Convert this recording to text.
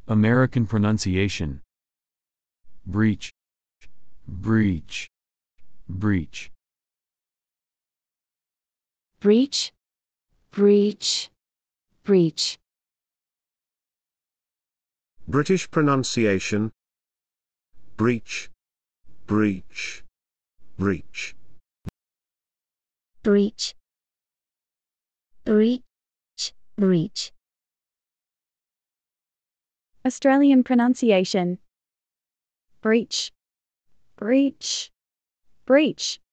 American pronunciation. Breach, breach, breach. Breach, breach, breach. British pronunciation. Breach, breach, breach. Breach, breach, breach. Australian pronunciation. Breach, breach, breach.